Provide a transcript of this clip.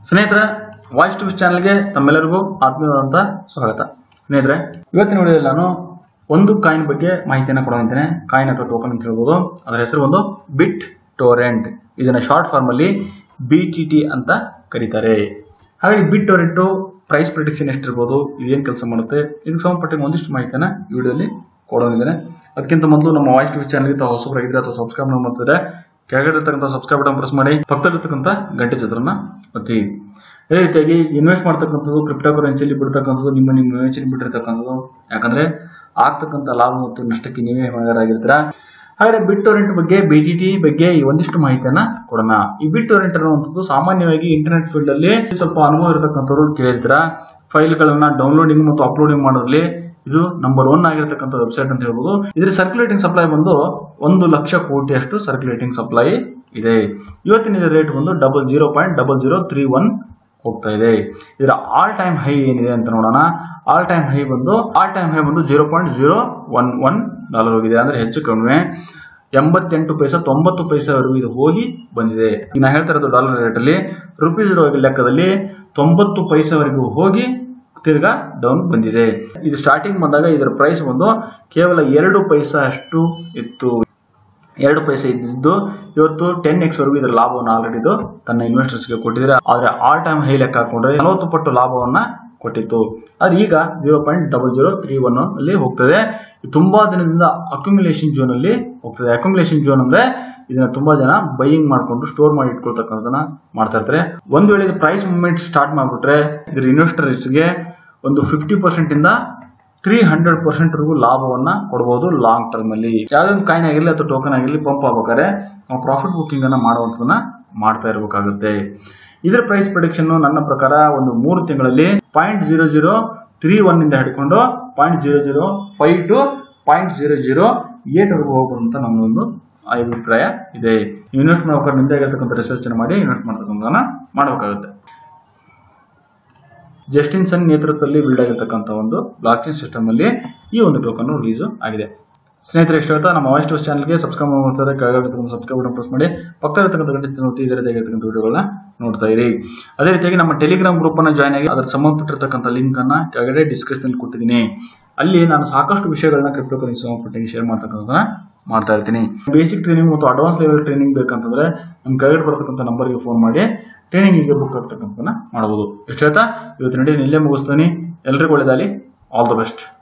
ಸ್ನೇಹಿತರೆ, voice to wish ಚಾನಲ್ಗೆ ತಮ್ಮೆಲ್ಲರಿಗೂ ಆತ್ಮೀಯವಾದಂತಹ ಸ್ವಾಗತ. ಸ್ನೇಹಿತರೆ, ಇವತ್ತಿನ ವಿಡಿಯೋದಲ್ಲಿ ನಾನು ಒಂದು ಕಾಯಿನ್ ಬಗ್ಗೆ ಮಾಹಿತಿಯನ್ನು ಕೊಡೋನಿದ್ದೇನೆ. ಕಾಯಿನ್ ಅಥವಾ ಟೋಕನ್ ಅಂತ ಹೇಳ್ಬೋದು. ಅದರ ಹೆಸರು ಒಂದು ಬಿಟ್ ಟೋರೆಂಟ್. ಇದನ್ನ ಶಾರ್ಟ್ ಫಾರ್ಮ್ ಅಲ್ಲಿ BTT ಅಂತ ಕರೀತಾರೆ. ಹಾಗಾಗಿ ಬಿಟ್ ಟೋರೆಂಟ್ ಪ್ರೈಸ್ ಪ್ರಿಡಿಕ್ಷನ್ ಎಷ್ಟಿರ್ಬೋದು, ಇದೇನು ಕೆಲಸ ಮಾಡುತ್ತೆ, ಇದಕ್ಕೆ ಸಂಬಂಧಪಟ್ಟ ಒಂದಿಷ್ಟು ಮಾಹಿತಿಯನ್ನು ಈ ವಿಡಿಯೋದಲ್ಲಿ ಕೊಡೋನಿದ್ದೇನೆ. ಅದಕ್ಕಿಂತ ಮೊದಲು ನಮ್ಮ ವಾಯ್ಸ್ ಟು ವಿಶ್ ಚಾನಲ್ಗೆ ಹೊಸಬರಾಗಿದ್ರೆ ಅಥವಾ ಸಬ್ಸ್ಕ್ರೈಬ್ ಮಾಡ್ತಿದ್ರೆ ಕೆಳಗಡೆ ಇರತಕ್ಕಂಥ ಸಬ್ಸ್ಕ್ರೈಬ್ ಬಟನ್ ಪ್ರೆಸ್ ಮಾಡಿ, ಪಕ್ಕದಲ್ಲಿರ್ತಕ್ಕಂಥ ಗಂಟೆ ಚಿತ್ರನ ಒತ್ತಿ. ಅದೇ ರೀತಿಯಾಗಿ ಇನ್ವೆಸ್ಟ್ ಮಾಡ್ತಕ್ಕಂಥದ್ದು ಕ್ರಿಪ್ಟೋ ಕರೆನ್ಸಿಯಲ್ಲಿ ಬಿಡ್ತಕ್ಕಂಥದ್ದು ನಿಮ್ಮ ಇನ್ವೆನ್ಷನ್ ಬಿಟ್ಟಿರ್ತಕ್ಕಂಥದ್ದು. ಯಾಕಂದ್ರೆ ಆಗ್ತಕ್ಕಂಥ ಲಾಭ ಮತ್ತು ನಷ್ಟಕ್ಕೆ ನೀವೇ ಹೊಣೆಗಾರರಾಗಿರ್ತೀರಾ. ಹಾಗಾದ್ರೆ ಬಿಟ್ ಟೋರೆಂಟ್ ಬಗ್ಗೆ, BTT ಬಗ್ಗೆ ಈ ಒಂದಿಷ್ಟು ಮಾಹಿತಿಯನ್ನ ಕೊಡೋಣ. ಈ ಬಿಟ್ ಟೋರೆಂಟ್ ಅನ್ನುವಂಥದ್ದು ಸಾಮಾನ್ಯವಾಗಿ ಇಂಟರ್ನೆಟ್ ಫೀಲ್ಡ್ ಅಲ್ಲಿ ಸ್ವಲ್ಪ ಅನುಭವ ಇರತಕ್ಕಂಥವ್ರು ಕೇಳಿರ್ತೀರಾ. ಫೈಲ್ಗಳನ್ನ ಡೌನ್ಲೋಡಿಂಗ್ ಮತ್ತು ಅಪ್ಲೋಡಿಂಗ್ ಮಾಡೋದ್ರಲ್ಲಿ ಇದು ನಂಬರ್ 1 ಆಗಿರತಕ್ಕಂಥ ವೆಬ್ಸೈಟ್ ಅಂತ ಹೇಳ್ಬೋದು. ಇದರ ಸರ್ಕ್ಯುಲೇಟಿಂಗ್ ಸಪ್ಲೈ ಬಂದು 1 ಲಕ್ಷ ಕೋಟಿಯಷ್ಟು ಸರ್ಕ್ಯುಲೇಟಿಂಗ್ ಸಪ್ಲೈ ಇದೆ. ಇವತ್ತಿನ ರೇಟ್ ಬಂದು 0.0031 ಹೋಗ್ತಾ ಇದೆ. ಇದರ ಆಲ್ ಟೈಮ್ ಹೈ ಏನಿದೆ ಅಂತ ನೋಡೋಣ. ಆಲ್ ಟೈಮ್ ಹೈ ಬಂದು $0.011 ಹೋಗಿದೆ. ಅಂದ್ರೆ ಹೆಚ್ಚು ಕಡಿಮೆ 88 ಪೈಸೆ 90 ಪೈಸೆವರೆಗೂ ಇದು ಹೋಗಿ ಬಂದಿದೆ. ಈಗ ನಾ ಹೇಳ್ತಾ ಇರೋದು ಡಾಲರ್ ರೇಟ್ ಅಲ್ಲಿ, ರುಪೀಸ್ ಲೆಕ್ಕದಲ್ಲಿ 90 ಪೈಸೆವರೆಗೂ ಹೋಗಿ ತಿರ್ಗಾ ಡೌನ್ ಬಂದಿದೆ. ಇದು ಸ್ಟಾರ್ಟಿಂಗ್ ಬಂದಾಗ ಇದರ ಪ್ರೈಸ್ ಬಂದು ಕೇವಲ 2 ಪೈಸೆ ಅಷ್ಟು ಇತ್ತು. 2 ಪೈಸೆ ಇದ್ದಿದ್ದು ಇವತ್ತು 10x ವರೆಗೂ ಇದರ ಲಾಭವನ್ನು ಆಲ್ರೆಡಿ ತನ್ನ ಇನ್ವೆಸ್ಟರ್ಸ್ಗೆ ಕೊಟ್ಟಿದ್ದಾರೆ. ಆದ್ರೆ ಆಲ್ ಟೈಮ್ ಹೈ ಲೆಕ್ಕ ಹಾಕೊಂಡ್ರೆ 40 ಪಟ್ಟು ಲಾಭವನ್ನ ಕೊಟ್ಟಿತ್ತು. ಆದ್ರೆ ಈಗ 0.0031 ಅಲ್ಲಿ ಹೋಗ್ತದೆ. ತುಂಬಾ ದಿನದಿಂದ ಅಕ್ಯುಮುಲೇಷನ್ ಝೋನ್ ಅಲ್ಲಿ ಹೋಗ್ತದೆ. ಅಕ್ಯುಮುಲೇಷನ್ ಝೋನ್ ಅಂದ್ರೆ ಇದನ್ನ ತುಂಬಾ ಜನ ಬೈಯಿಂಗ್ ಮಾಡ್ಕೊಂಡು ಸ್ಟೋರ್ ಮಾಡಿ ಇಟ್ಕೊಳ್ತಕ್ಕಂಥದನ್ನ ಮಾಡ್ತಾ ಇರ್ತಾರೆ. ಒಂದು ವೇಳೆ ಇದು ಪ್ರೈಸ್ ಮೂವ್ಮೆಂಟ್ ಸ್ಟಾರ್ಟ್ ಮಾಡ್ಬಿಟ್ರೆ ಇದ್ರ ಇನ್ವೆಸ್ಟರ್ಸ್ಗೆ ಒಂದು 50% ಇಂದ 300% ವರೆಗೂ ಲಾಭವನ್ನ ಕೊಡಬಹುದು ಲಾಂಗ್ ಟರ್ಮ್ ಅಲ್ಲಿ. ಯಾವ್ದೊಂದು ಕಾಯಿನ್ ಆಗಿರಲಿ ಅಥವಾ ಟೋಕನ್ ಆಗಿರಲಿ ಪಂಪ್ ಆಗ್ಬೇಕಾದ್ರೆ ನಾವು ಪ್ರಾಫಿಟ್ ಬುಕಿಂಗ್ ಅನ್ನ ಮಾಡುವಂತದನ್ನ ಮಾಡ್ತಾ ಇರಬೇಕಾಗುತ್ತೆ. ಇದರ ಪ್ರೈಸ್ ಪ್ರಿಡಿಕ್ಷನ್ ನನ್ನ ಪ್ರಕಾರ ಒಂದು 3 ತಿಂಗಳಲ್ಲಿ 0.0031 ಇಂದ ಹಿಡ್ಕೊಂಡು 0.005 to 0.008 ವರೆಗೂ ಹೋಗ್ಬೋದು ಅಂತ ನಮ್ಮೊಂದು ಅಭಿಪ್ರಾಯ ಇದೆ. ಇನ್ವೆಸ್ಟ್ ಮಾಡ್ಬೇಕಾದ್ರೆ ನಿಂದ ಆಗಿರ್ತಕ್ಕಂಥ ರಿಸರ್ಚ್ ಮಾಡಿ ಇನ್ವೆಸ್ಟ್ ಮಾಡ್ತಕ್ಕಂಥದನ್ನ ಮಾಡಬೇಕಾಗುತ್ತೆ. ಜಸ್ಟಿನ್ ಸನ್ ನೇತೃತ್ವದಲ್ಲಿ ಬಿಲ್ಡ್ ಆಗಿರ್ತಕ್ಕಂಥ ಒಂದು ಬ್ಲಾಕ್ ಚೈನ್ ಸಿಸ್ಟಮ್ ಅಲ್ಲಿ ಈ ಒಂದು ಟೋಕನ್ ರಿಲೀಸ್ ಆಗಿದೆ. ಸ್ನೇಹಿತರೆ, ಇಷ್ಟ ಹೇಳ್ತಾ ನಮ್ಮ ವಾಯ್ಸ್ ಟು ವಿಶ್ ಚಾನಲ್ಗೆ ಸಬ್ಸ್ಕ್ರೈಬ್ ಮಾಡ್ತಾರೆ. ಕೆಳಗಡೆ ಸಬ್ಸ್ಕ್ರೈಬ್ ಬಟನ್ ಪ್ರೆಸ್ ಮಾಡಿ, ಪಕ್ಕದಲ್ಲಿರ್ತಕ್ಕಂಥ ಗಂಟೆ ಚಿತ್ರವನ್ನು ಇದೇ ರೀತಿಯಾಗಿರ್ತಕ್ಕಂಥ ವಿಡಿಯೋಗಳನ್ನ ನೋಡ್ತಾ ಇರಿ. ಅದೇ ರೀತಿಯಾಗಿ ನಮ್ಮ ಟೆಲಿಗ್ರಾಮ್ ಗ್ರೂಪ್ ಅನ್ನ ಜಾಯ್ನ್ ಆಗಿ ಅದರ ಸಂಬಂಧಪಟ್ಟಿರ್ತಕ್ಕಂಥ ಲಿಂಕ್ ಅನ್ನ ಕೆಳಗಡೆ ಡಿಸ್ಕ್ರಿಪ್ಷನ್ ಕೊಟ್ಟಿದ್ದೀನಿ. ಅಲ್ಲಿ ನಾನು ಸಾಕಷ್ಟು ವಿಷಯಗಳನ್ನ ಕ್ರಿಪ್ಟೋ ಕರೆನ್ಸಿ ಸಂಬಂಧಪಟ್ಟ ಶೇರ್ ಮಾಡ್ತಕ್ಕಂಥದನ್ನ ಮಾಡ್ತಾ ಇರ್ತೀನಿ. ಬೇಸಿಕ್ ಟ್ರೈನಿಂಗ್ ಮತ್ತು ಅಡ್ವಾನ್ಸ್ ಲೆವೆಲ್ ಟ್ರೈನಿಂಗ್ ಬೇಕಂತಂದ್ರೆ ನಮ್ಮ ಕೆಳಗಡೆ ಬರ್ತಕ್ಕಂಥ ನಂಬರ್ಗೆ ಫೋನ್ ಮಾಡಿ ಟ್ರೈನಿಂಗಿಗೆ ಬುಕ್ ಆಗ್ತಕ್ಕಂಥದನ್ನ ಮಾಡಬಹುದು. ಇಷ್ಟ ಹೇಳ್ತಾ ಇವತ್ತಿನ ವಿಡಿಯೋ ಇಲ್ಲೇ ಮುಗಿಸ್ತೀನಿ. ಎಲ್ರಿಗೂ ಒಳ್ಳೆಯದಾಗಲಿ. All the best.